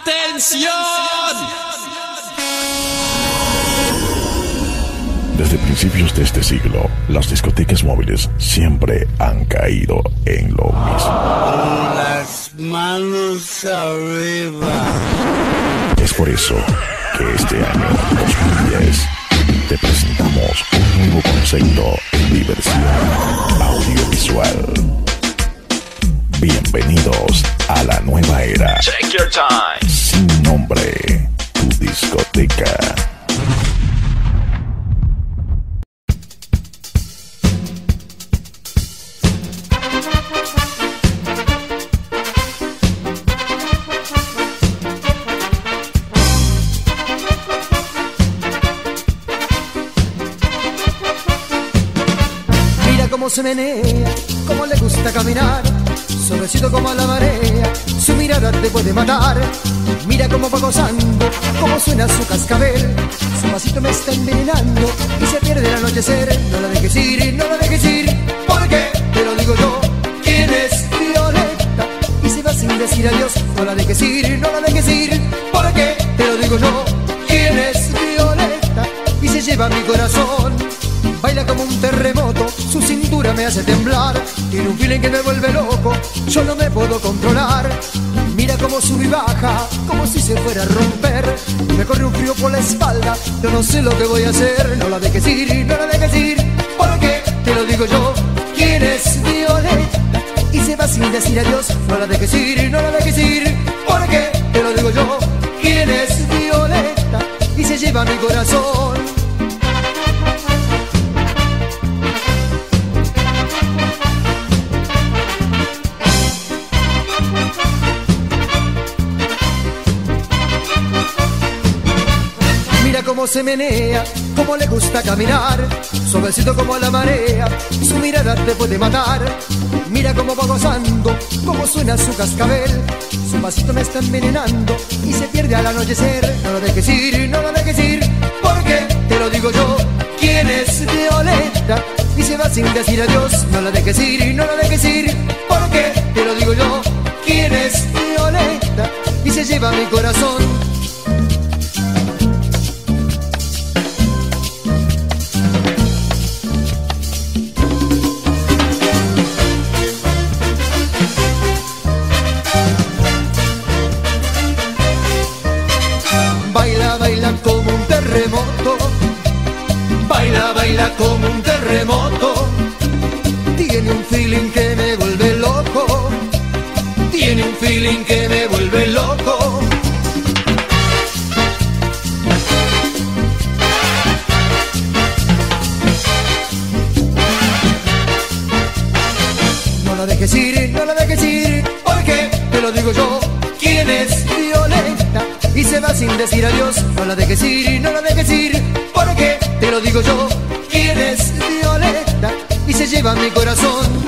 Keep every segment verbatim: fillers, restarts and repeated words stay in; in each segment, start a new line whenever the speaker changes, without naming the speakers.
¡Atención!
Desde principios de este siglo, las discotecas móviles siempre han caído en lo mismo.
Las manos arriba.
Es por eso que este año dos mil diez te presentamos un nuevo concepto en diversión audiovisual. Bienvenidos a la nueva era.
Take your time.
Sin nombre, tu discoteca.
Mira cómo se menea, cómo le gusta caminar, suavecito como a la marea, su mirada te puede matar. Mira cómo va gozando, cómo suena su cascabel, su pasito me está envenenando y se pierde el anochecer. No la dejes ir, no la dejes ir, porque te lo digo yo, ¿quién es Violeta? Y se va sin decir adiós. No la dejes ir, no la dejes ir, porque te lo digo yo, ¿quién es Violeta? Y se lleva mi corazón. Baila como un terremoto, su cintura me hace temblar. Tiene un feeling que me vuelve loco, yo no me puedo controlar. Mira cómo sube y baja, como si se fuera a romper. Me corre un frío por la espalda, yo no sé lo que voy a hacer. No la dejes ir, no la dejes ir, porque te lo digo yo, ¿quién es Violeta? Y se va sin decir adiós. No la dejes ir, no la dejes ir, porque te lo digo yo, ¿quién es Violeta? Y se lleva mi corazón. Mira cómo se menea, cómo le gusta caminar, suavecito como a la marea, su mirada te puede matar. Mira cómo va gozando, cómo suena su cascabel, su pasito me está envenenando y se pierde al anochecer. No la dejes ir, no la dejes ir, porque te lo digo yo, ¿quién es Violeta? Y se va sin decir adiós. No la dejes ir, no la dejes ir, porque te lo digo yo, ¿quién es Violeta? Y se lleva mi corazón. Baila, baila como un terremoto, baila, baila como un terremoto. Tiene un feeling que me vuelve loco, tiene un feeling que me vuelve loco. No la dejes ir, no la dejes ir, porque te lo digo yo, ¿quién es Violeta? Y se va sin decir adiós. No la dejes ir, no la dejes ir, porque te lo digo yo, ¿quién es Violeta? Y se lleva mi corazón.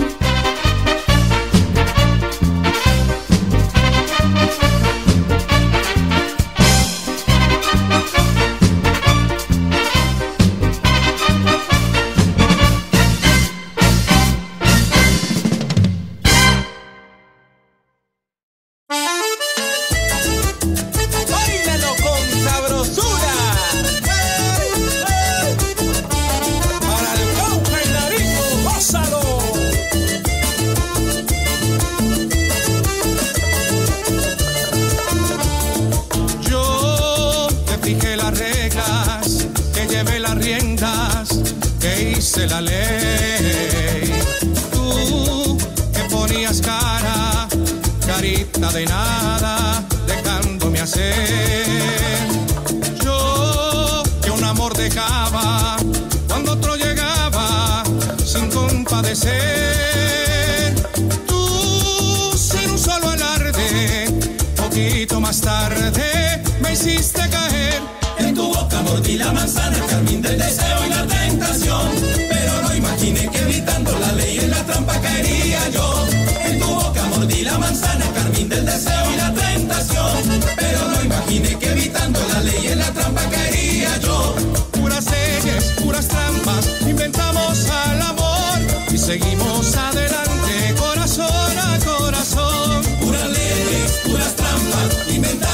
La ley, tú que ponías cara, carita de nada, dejándome hacer. Yo que un amor dejaba cuando otro llegaba sin compadecer. Tú sin un solo alarde, poquito más tarde me hiciste caer.
En tu boca mordí la manzana, el carmín del deseo y la tentación. Pero no imaginé que evitando la ley en la trampa caería yo. En tu boca mordí la manzana, el carmín del deseo y la tentación. Pero no imaginé que evitando la ley en la trampa caería yo.
Puras leyes, puras trampas, inventamos al amor y seguimos adelante, corazón a corazón.
Puras leyes, puras trampas, inventamos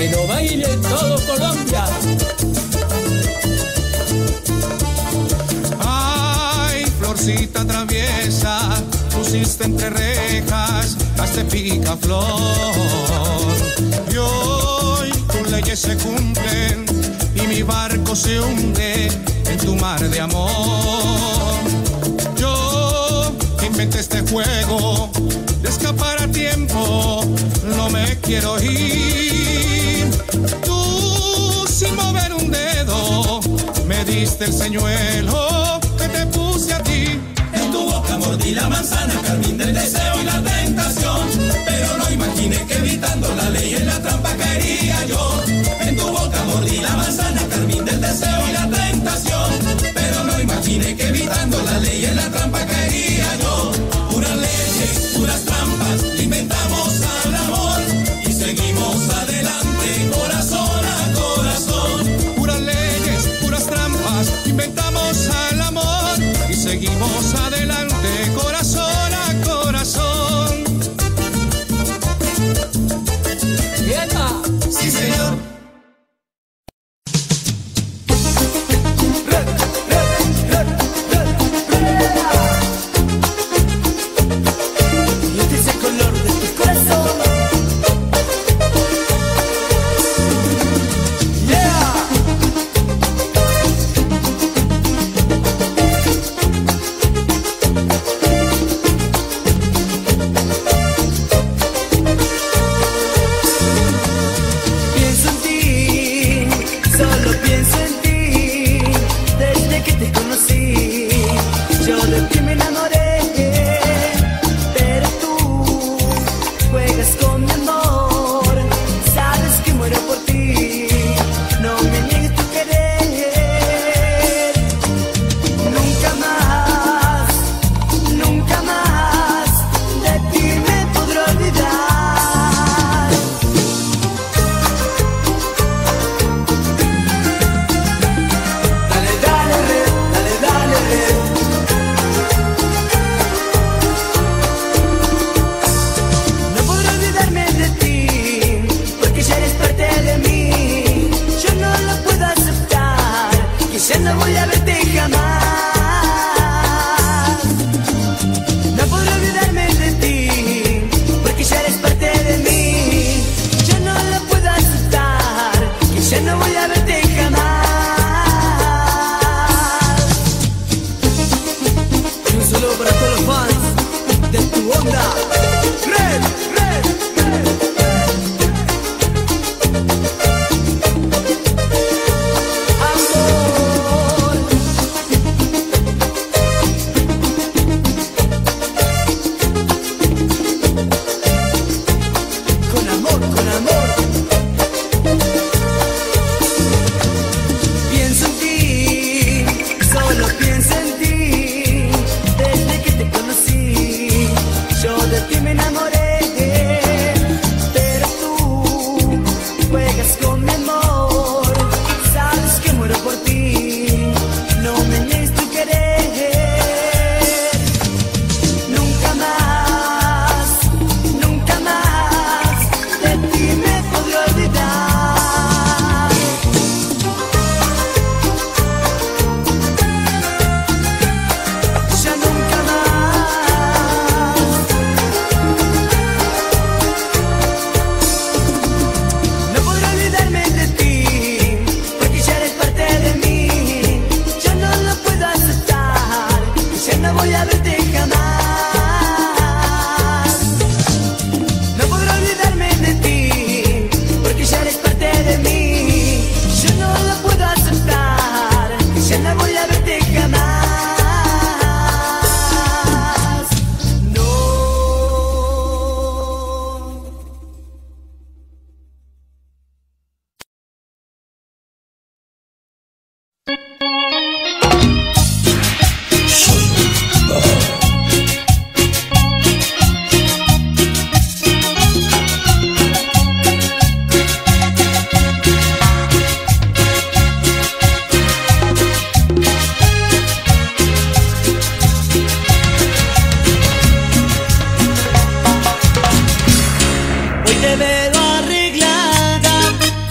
que lo baile todo Colombia.
Ay, florcita traviesa, pusiste entre rejas a este picaflor. Y hoy tus leyes se cumplen y mi barco se hunde en tu mar de amor. Yo inventé este juego de escapar a tiempo, no me quiero ir. Tú sin mover un dedo me diste el señuelo que te puse a ti.
En tu boca mordí la manzana, carmín del deseo y la tentación, pero no imaginé que evitando la ley en la trampa caería yo. En tu boca mordí la manzana, carmín del deseo y la tentación, pero no imaginé que evitando la ley en la trampa caería yo. Puras leyes, puras trampas, inventamos al amor y seguimos adelante, corazón a corazón.
Puras leyes, puras trampas, inventamos al amor y seguimos adelante, corazón a corazón.
¡Viena!
Sí, señor.
te veo arreglada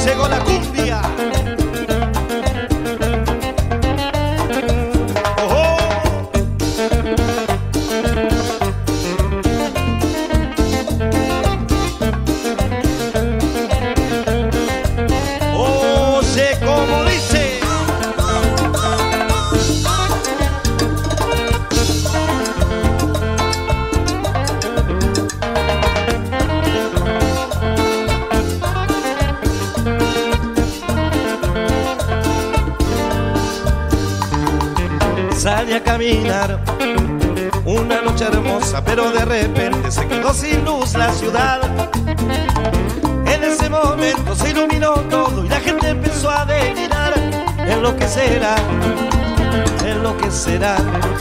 llegó la cumbia. Salí a caminar una noche hermosa, pero de repente se quedó sin luz la ciudad. En ese momento se iluminó todo y la gente empezó a delirar. En lo que será, en lo que será.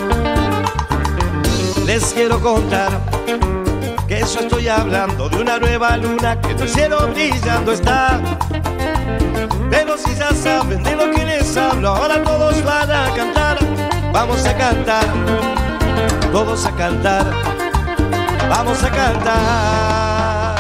Les quiero contar que yo estoy hablando de una nueva luna que en el cielo brillando está. Pero si ya saben de lo que les hablo, ahora todos van a cantar. Vamos a cantar, todos a cantar, vamos a cantar.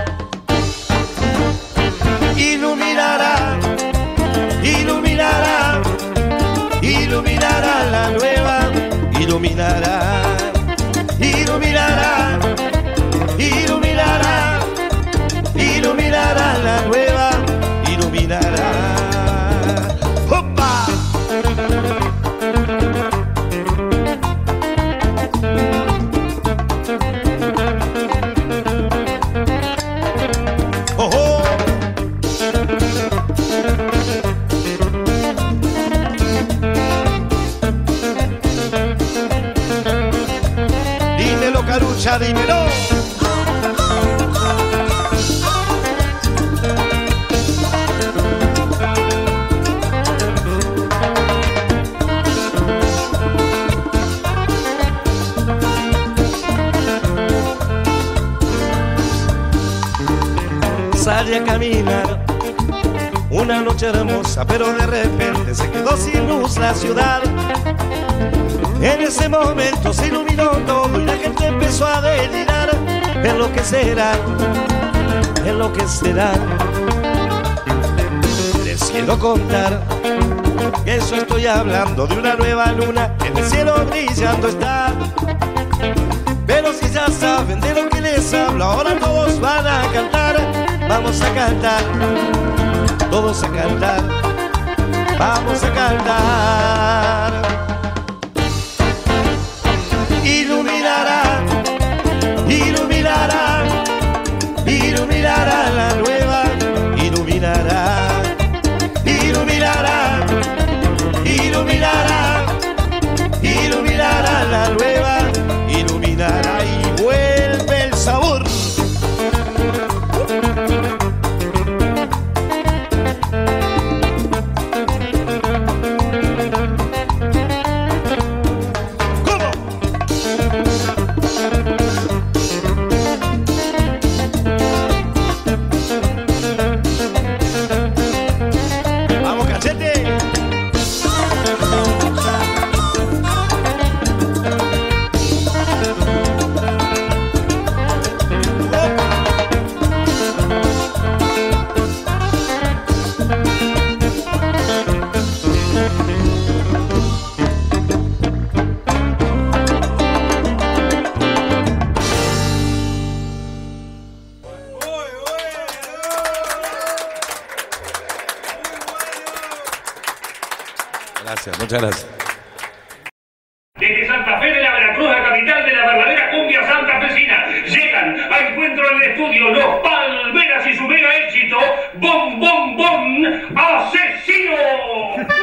Iluminará, iluminará, iluminará la nueva, iluminará, iluminará, iluminará, iluminará la nueva, iluminará. ¡Opa! Carucha, dímelo. Salí a caminar una noche hermosa, pero de repente se quedó sin luz la ciudad. En ese momento se iluminó todo y la gente empezó a delirar. En lo que será, en lo que será. Les quiero contar que eso estoy hablando de una nueva luna que en el cielo brillando está. Pero si ya saben de lo que les hablo, ahora todos van a cantar. Vamos a cantar, todos a cantar, vamos a cantar. Iluminará, iluminará, iluminará la nueva, iluminará, iluminará, iluminará, iluminará la nueva, iluminará y vuelve el sabor. Gracias, muchas gracias.
Desde Santa Fe de la Veracruz, la capital de la verdadera cumbia santafesina, llegan a encuentro en el estudio los Palmeras y su mega éxito, Bom Bom Bom Asesino.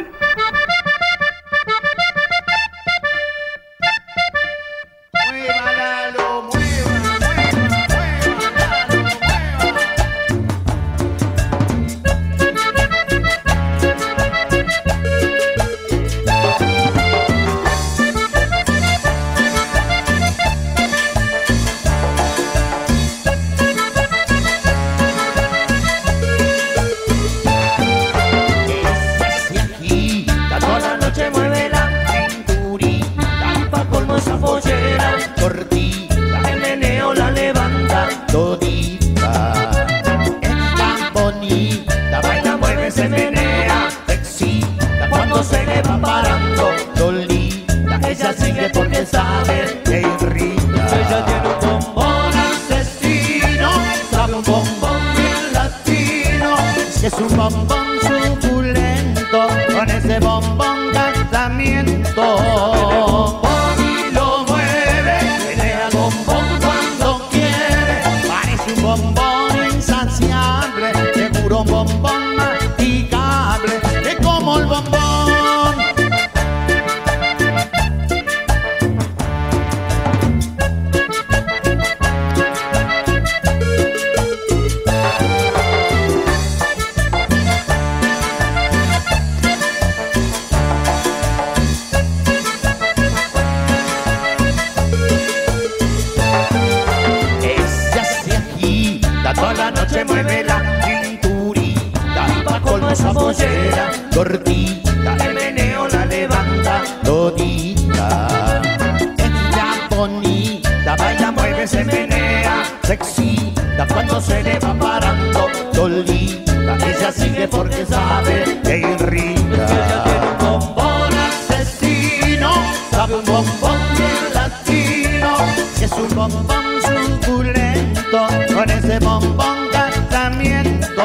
esa pollera cortita, el meneo la levanta todita. Ella bonita, baila, mueve, se menea, se excita cuando se le va parando solita. Ella sigue porque sabe que irrita. Ella tiene un bombón asesino, sabe un bombón bien latino, y es un bombón suculento, con ese bombón casamiento.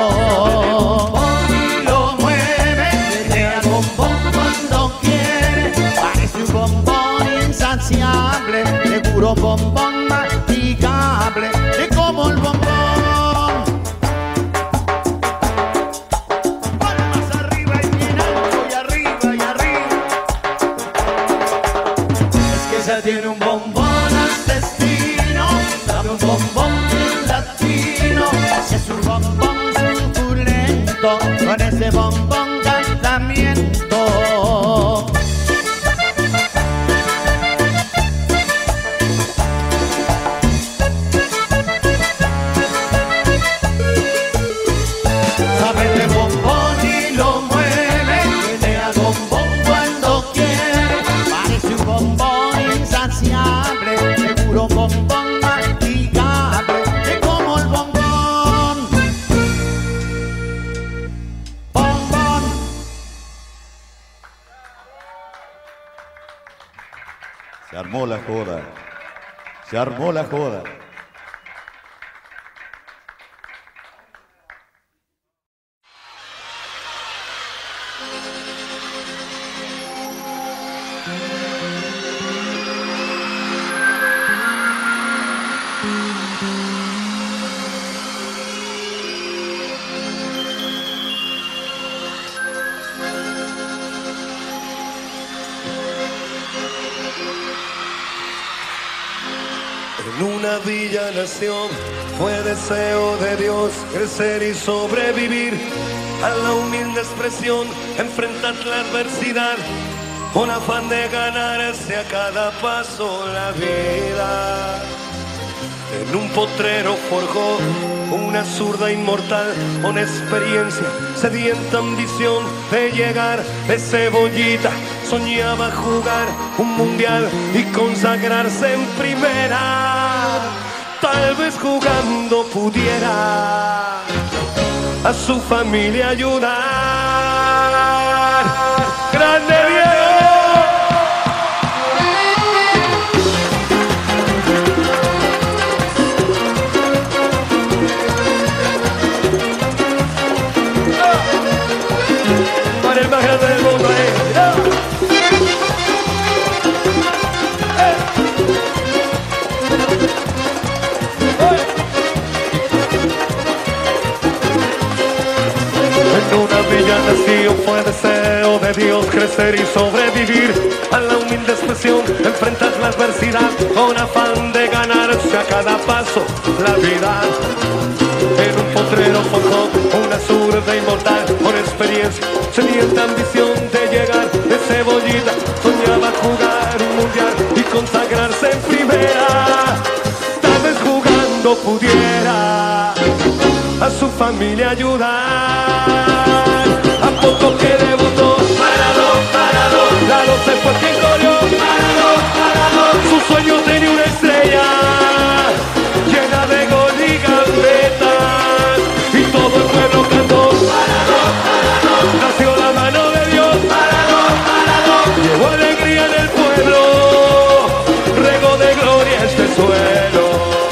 Y lo mueve, le da bombón cuando quiere, parece un bombón insaciable, seguro bombón masticable, es como el bombón. Para más arriba y bien alto y arriba y arriba. Es que ella tiene un bombón asesino, sabe un bombón bien latino, es un bombón suculento, con ese bombón casamiento. Sabe de bombón y lo mueve, le da bombón cuando quiere, parece un bombón insaciable, seguro bombón masticable, es como el bombón. Bombón.
Se armó la joda. Se armó la joda.
En una villa nació, fue deseo de Dios crecer y sobrevivir a la humilde expresión, enfrentar la adversidad, con afán de ganarse a cada paso la vida. En un potrero forjó una zurda inmortal, con experiencia, sedienta ambición de llegar de cebollita. Soñaba jugar un mundial y consagrarse en primera. Tal vez jugando pudiera a su familia ayudar. ¡Grande Diego! Para el más grande del mundo, eh. En una villa nació, fue deseo de Dios crecer y sobrevivir a la humilde expresión, enfrentar la adversidad, con afán de ganarse a cada paso la vida. En un potrero forjó una zurda inmortal, con experiencia, sedienta ambición de llegar de cebollita. Soñaba jugar un mundial y consagrarse en primera. Tal vez jugando pudiera a su familia ayudar. A poco que debutó, parado, parado, Lalo se fue quien corrió, parado, parado. Su sueño tenía una estrella llena de gol y gambetas, y todo el pueblo cantó, parado, parado. Nació la mano de Dios, parado, parado. Llevó alegría en el pueblo, regó de gloria este suelo.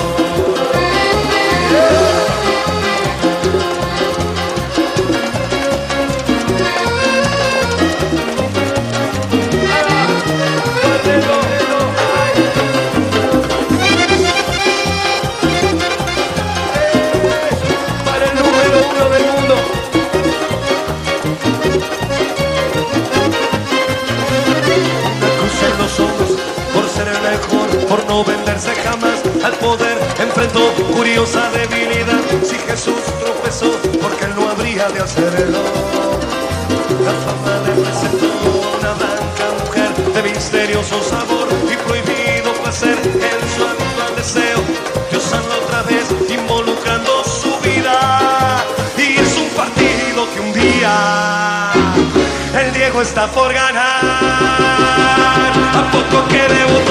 Por no venderse jamás al poder, enfrentó curiosa debilidad. Si Jesús tropezó, porque él no habría de hacerlo. La fama le presentó una blanca mujer de misterioso sabor y prohibido placer en su actual deseo. Dios anda otra vez involucrando su vida, y es un partido que un día está por ganar. ¿A poco que debo